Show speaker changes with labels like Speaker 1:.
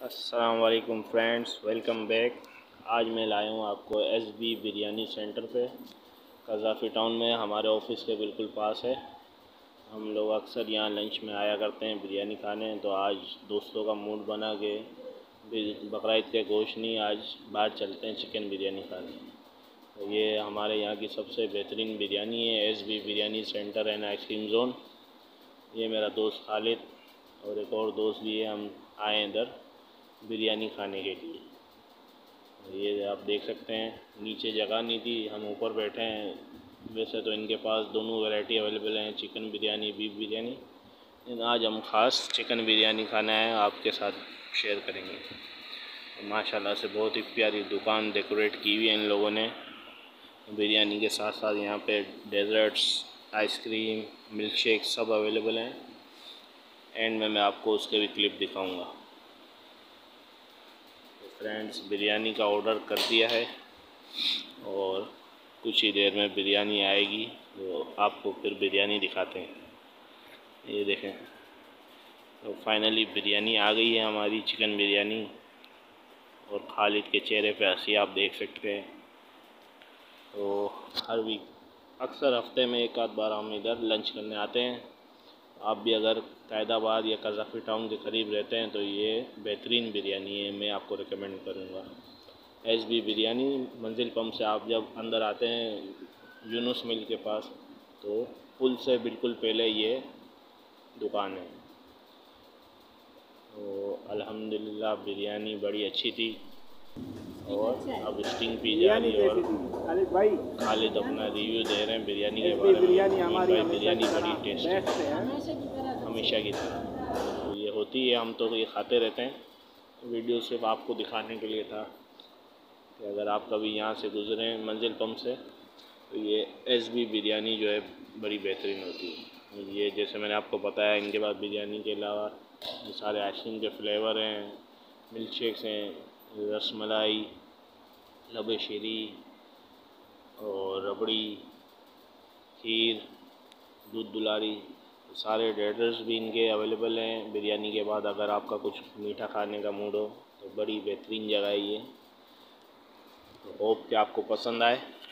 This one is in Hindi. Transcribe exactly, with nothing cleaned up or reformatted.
Speaker 1: अस्सलाम वालेकुम फ्रेंड्स, वेलकम बैक। आज मैं लाया हूँ आपको एस बी बिरयानी सेंटर पे कज़ाफ़ी टाउन में, हमारे ऑफिस के बिल्कुल पास है। हम लोग अक्सर यहाँ लंच में आया करते हैं बिरयानी खाने। तो आज दोस्तों का मूड बना के बकरीद के गोश्त नहीं, आज बाहर चलते हैं चिकन बिरयानी खाने। तो ये हमारे यहाँ की सबसे बेहतरीन बिरयानी है, S B biryani centre and ice cream zone. ये मेरा दोस्त खालिद और एक और दोस्त भी है, हम आए इधर बिरयानी खाने के लिए। ये आप देख सकते हैं, नीचे जगह नहीं थी, हम ऊपर बैठे हैं। वैसे तो इनके पास दोनों वैरायटी अवेलेबल हैं, चिकन बिरयानी, बीफ बिरयानी, लेकिन आज हम ख़ास चिकन बिरयानी खाना है, आपके साथ शेयर करेंगे। माशाल्लाह से बहुत ही प्यारी दुकान डेकोरेट की हुई है इन लोगों ने। बिरयानी के साथ साथ यहाँ पे डेज़र्ट्स, आइसक्रीम, मिल्क शेक सब अवेलेबल हैं। एंड में मैं आपको उसके भी क्लिप दिखाऊंगा। फ्रेंड्स, बिरयानी का ऑर्डर कर दिया है और कुछ ही देर में बिरयानी आएगी, तो आपको फिर बिरयानी दिखाते हैं। ये देखें, तो फाइनली बिरयानी आ गई है हमारी, चिकन बिरयानी। और खालिद के चेहरे पे हंसी आप देख सकते हैं। तो हर वीक, अक्सर हफ्ते में एक आध बार हम इधर लंच करने आते हैं। आप भी अगर कैदाबाद या कज़ाफ़ी टाउन के करीब रहते हैं तो ये बेहतरीन बिरयानी है, मैं आपको रिकमेंड करूँगा। एस बी बिरयानी, मंजिल पम्प से आप जब अंदर आते हैं यूनुस मिल के पास, तो पुल से बिल्कुल पहले ये दुकान है। तो अल्हम्दुलिल्लाह बिरयानी बड़ी अच्छी थी और अब स्टिंग पी जा रही है। और
Speaker 2: खालिद भाई
Speaker 1: खालिद अपना रिव्यू दे रहे हैं बिरयानी के बारे में।
Speaker 2: बिरयानी हमारी
Speaker 1: भाई बिरयानी बड़ी टेस्टी है,
Speaker 2: है।
Speaker 1: हमेशा की तरह तो ये होती है, हम तो ये खाते रहते हैं। वीडियो सिर्फ आपको दिखाने के लिए था कि अगर आप कभी यहाँ से गुजरें मंजिल पम्प से, तो ये एस बी बिरयानी जो है बड़ी बेहतरीन होती है। ये जैसे मैंने आपको बताया, इनके पास बिरयानी के अलावा ये सारे आइसक्रीम के फ्लेवर हैं, मिल्क शेक्स हैं, रसमलाई, लबे शीरी और रबड़ी, खीर, दूध दुलारी, तो सारे डेजर्ट्स भी इनके अवेलेबल हैं। बिरयानी के बाद अगर आपका कुछ मीठा खाने का मूड हो तो बड़ी बेहतरीन जगह है ये। तो होप कि आपको पसंद आए।